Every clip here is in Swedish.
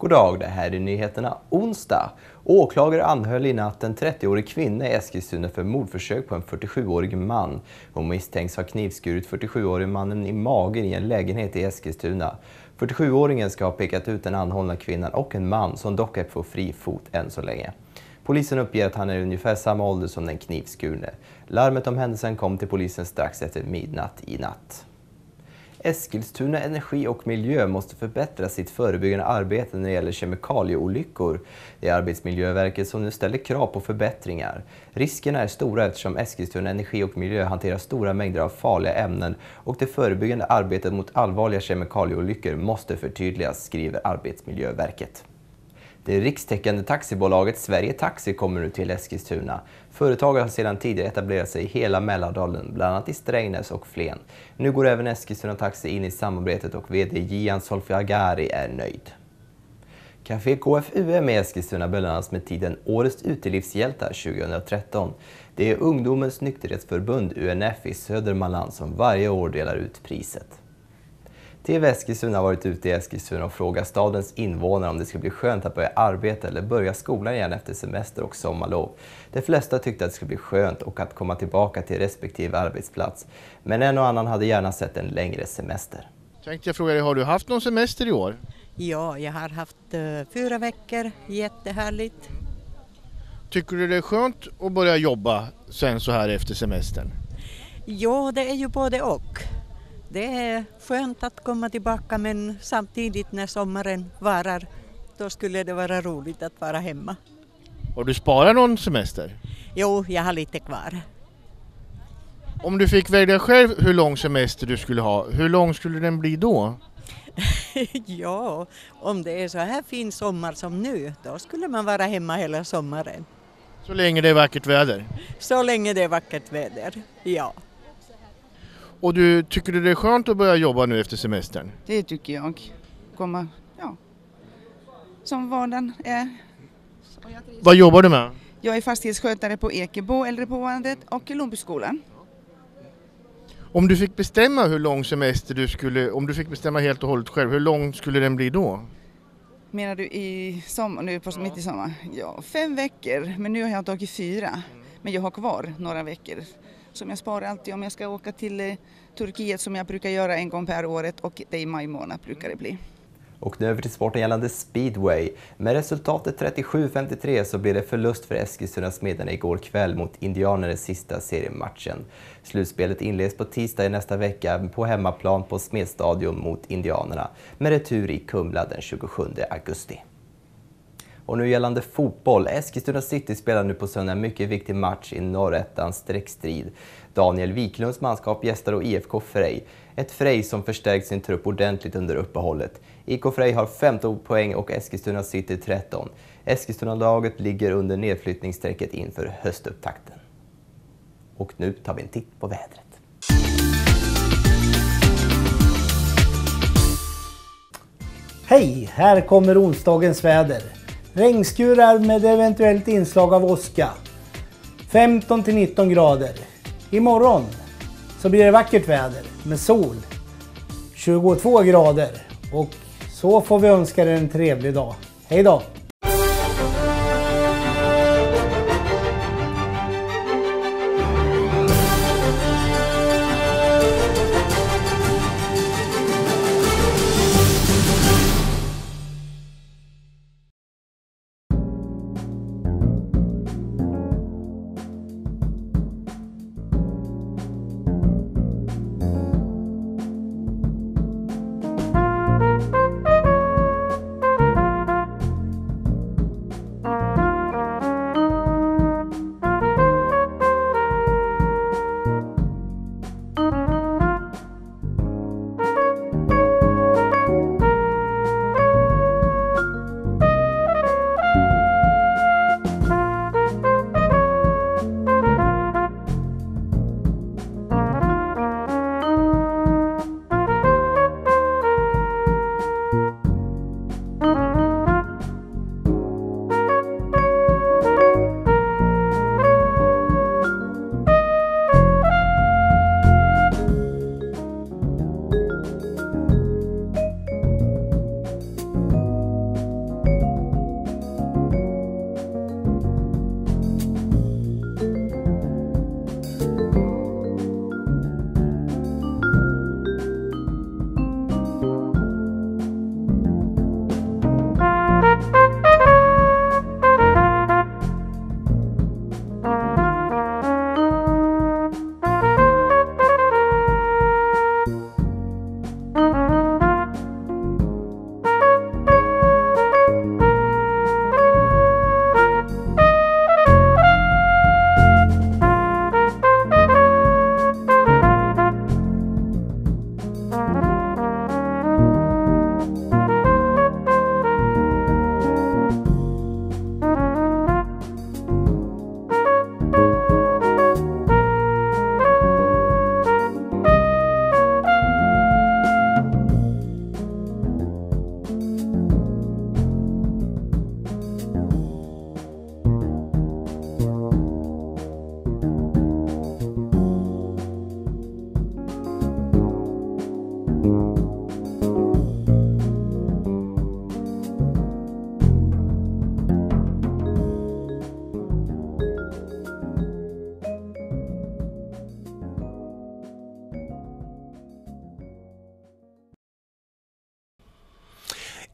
God dag, det här är nyheterna onsdag. Åklagare anhöll i natt en 30-årig kvinna i Eskilstuna för mordförsök på en 47-årig man. Hon misstänks ha knivskurit 47-årig mannen i magen i en lägenhet i Eskilstuna. 47-åringen ska ha pekat ut den anhållna kvinnan och en man som dock är på fri fot än så länge. Polisen uppger att han är ungefär samma ålder som den knivskurne. Larmet om händelsen kom till polisen strax efter midnatt i natt. Eskilstuna Energi och Miljö måste förbättra sitt förebyggande arbete när det gäller kemikalieolyckor. Det är Arbetsmiljöverket som nu ställer krav på förbättringar. Riskerna är stora eftersom Eskilstuna Energi och Miljö hanterar stora mängder av farliga ämnen och det förebyggande arbetet mot allvarliga kemikalieolyckor måste förtydligas, skriver Arbetsmiljöverket. Det rikstäckande taxibolaget Sverige Taxi kommer nu till Eskilstuna. Företaget har sedan tidigare etablerat sig i hela Mälardalen, bland annat i Strängnäs och Flen. Nu går även Eskilstuna Taxi in i samarbetet och vd Gian Solfiagari är nöjd. Café KFUM i Eskilstuna belönas med titeln Årets utelivshjältar 2013. Det är Ungdomens nykterhetsförbund UNF i Södermanland som varje år delar ut priset. TV Eskilstuna har varit ute i Eskilstuna och frågat stadens invånare om det ska bli skönt att börja arbeta eller börja skolan igen efter semester och sommarlov. De flesta tyckte att det skulle bli skönt och att komma tillbaka till respektive arbetsplats. Men en och annan hade gärna sett en längre semester. Tänkte jag fråga dig, har du haft någon semester i år? Ja, jag har haft 4 veckor, jättehärligt. Tycker du det är skönt att börja jobba sen så här efter semestern? Ja, det är ju både och. Det är skönt att komma tillbaka men samtidigt när sommaren varar då skulle det vara roligt att vara hemma. Har du sparat någon semester? Jo, jag har lite kvar. Om du fick välja själv hur lång semester du skulle ha, hur lång skulle den bli då? Ja, om det är så här fin sommar som nu, då skulle man vara hemma hela sommaren. Så länge det är vackert väder? Så länge det är vackert väder, ja. Och tycker du det är skönt att börja jobba nu efter semestern? Det tycker jag. Som vardagen är. Vad jobbar du med? Jag är fastighetsskötare på Ekebo, äldreboendet och Lundbyskolan. Om du fick bestämma hur lång semester du skulle, om du fick bestämma helt och hållet själv, hur lång skulle den bli då? Menar du i sommar, nu på mitt i sommar? Ja, 5 veckor, men nu har jag tagit 4. Men jag har kvar några veckor. Som jag sparar alltid om jag ska åka till Turkiet som jag brukar göra en gång per året och det är i maj månad brukar det bli. Och nu över till sporten gällande speedway. Med resultatet 37-53 så blev det förlust för Eskilstuna Smederna igår kväll mot Indianerna i sista seriematchen. Slutspelet inleds på tisdag i nästa vecka på hemmaplan på Smedstadion mot Indianerna med retur i Kumla den 27 augusti. Och nu gällande fotboll. Eskilstuna City spelar nu på söndag en mycket viktig match i Norrettans streckstrid. Daniel Wiklunds manskap gästar och IFK Frej. Ett Frej som förstärkt sin trupp ordentligt under uppehållet. IK Frej har 15 poäng och Eskilstuna City 13. Eskilstuna-laget ligger under nedflyttningsstrecket inför höstupptakten. Och nu tar vi en titt på vädret. Hej, här kommer onsdagens väder. Regnskurar med eventuellt inslag av åska. 15-19 grader. Imorgon så blir det vackert väder med sol. 22 grader. Och så får vi önska er en trevlig dag. Hej då!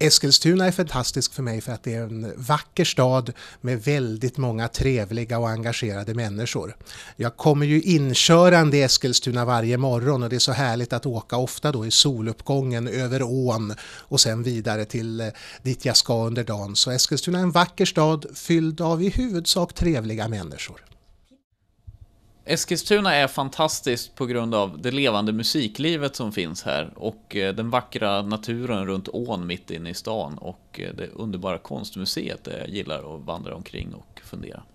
Eskilstuna är fantastisk för mig för att det är en vacker stad med väldigt många trevliga och engagerade människor. Jag kommer ju inkörande i Eskilstuna varje morgon och det är så härligt att åka ofta då i soluppgången över ån och sen vidare till dit jag ska under dagen. Så Eskilstuna är en vacker stad fylld av i huvudsak trevliga människor. Eskilstuna är fantastiskt på grund av det levande musiklivet som finns här och den vackra naturen runt ån mitt inne i stan och det underbara konstmuseet där jag gillar att vandra omkring och fundera.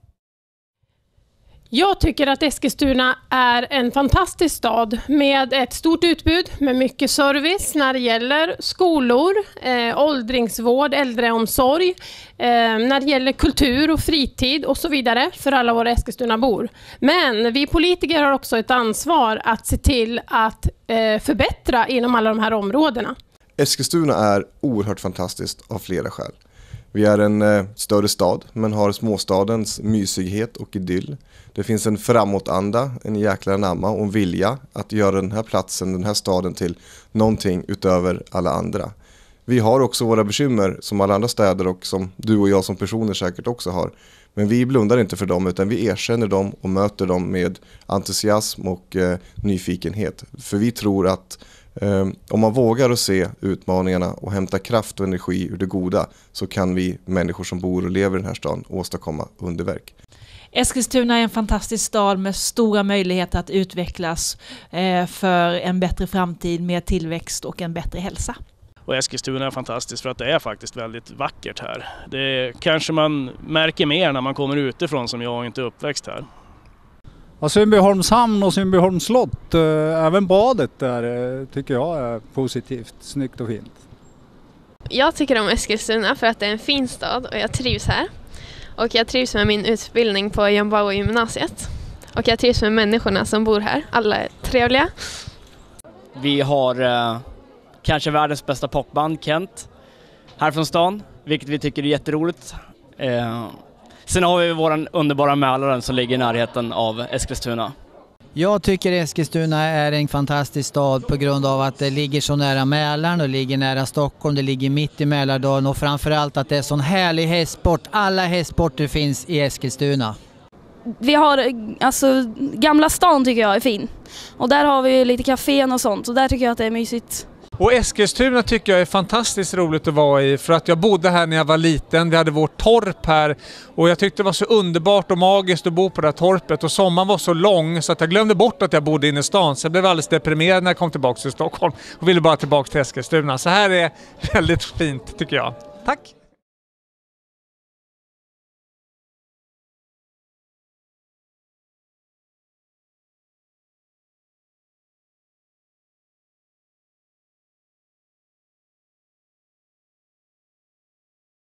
Jag tycker att Eskilstuna är en fantastisk stad med ett stort utbud, med mycket service när det gäller skolor, åldringsvård, äldreomsorg, när det gäller kultur och fritid och så vidare för alla våra Eskilstunabor. Men vi politiker har också ett ansvar att se till att förbättra inom alla de här områdena. Eskilstuna är oerhört fantastiskt av flera skäl. Vi är en större stad men har småstadens mysighet och idyll. Det finns en framåtanda, en jäkla namma och en vilja att göra den här platsen, den här staden till någonting utöver alla andra. Vi har också våra bekymmer som alla andra städer och som du och jag som personer säkert också har. Men vi blundar inte för dem utan vi erkänner dem och möter dem med entusiasm och nyfikenhet. För vi tror att om man vågar att se utmaningarna och hämta kraft och energi ur det goda så kan vi människor som bor och lever i den här staden åstadkomma underverk. Eskilstuna är en fantastisk stad med stora möjligheter att utvecklas för en bättre framtid, mer tillväxt och en bättre hälsa. Och Eskilstuna är fantastiskt för att det är faktiskt väldigt vackert här. Det kanske man märker mer när man kommer utifrån som jag inte är uppväxt här. Ja, Sundbyholms hamn och Sundbyholms slott, även badet där tycker jag är positivt, snyggt och fint. Jag tycker om Eskilstuna för att det är en fin stad och jag trivs här. Och jag trivs med min utbildning på John Bauer gymnasiet. Och jag trivs med människorna som bor här. Alla är trevliga. Vi har kanske världens bästa popband, Kent, här från stan. Vilket vi tycker är jätteroligt. Sen har vi våran underbara Mälaren som ligger i närheten av Eskilstuna. Jag tycker Eskilstuna är en fantastisk stad på grund av att det ligger så nära Mälaren och ligger nära Stockholm, det ligger mitt i Mälardalen och framförallt att det är sån härlig hästsport. Alla hästsporter finns i Eskilstuna. Vi har, alltså, Gamla stan tycker jag är fin. Och där har vi lite kafén och sånt och där tycker jag att det är mysigt. Och Eskilstuna tycker jag är fantastiskt roligt att vara i för att jag bodde här när jag var liten. Vi hade vårt torp här och jag tyckte det var så underbart och magiskt att bo på det här torpet och sommaren var så lång så att jag glömde bort att jag bodde inne i stan. Så jag blev alldeles deprimerad när jag kom tillbaka till Stockholm och ville bara tillbaka till Eskilstuna. Så här är väldigt fint tycker jag. Tack!